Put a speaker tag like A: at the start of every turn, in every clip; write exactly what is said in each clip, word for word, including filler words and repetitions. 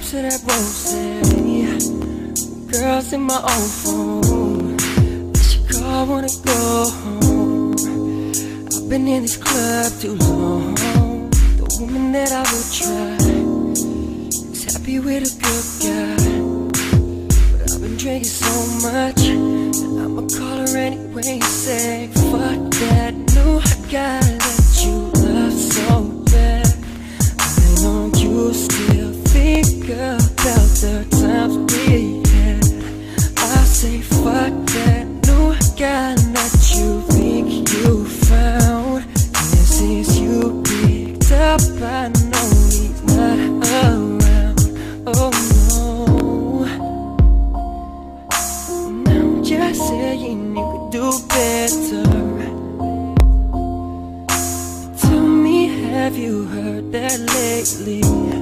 A: cups of that rose, girls in my own phone. Let your car wanna go home. I've been in this club too long. The woman that I would try is happy with a good guy, but I've been drinking so much that I'ma call her anyway and say, fuck that new guy that you love so bad. I know you still think about the times we had. I say fuck that new guy that you think you found. And since you picked up, I know he's not around. Oh no. Now I'm just saying you could do better. Tell me, have you heard that lately?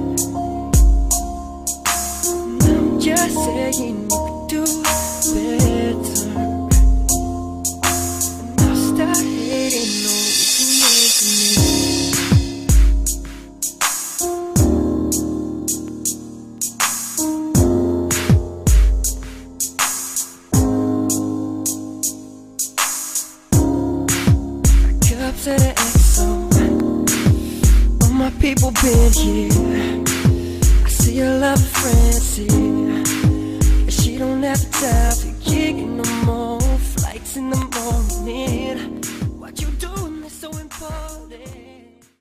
A: Now I'm just saying you could do better. And I'll start hating on you making me. Cups of the X O. All my people been here. I see a lot of friends here.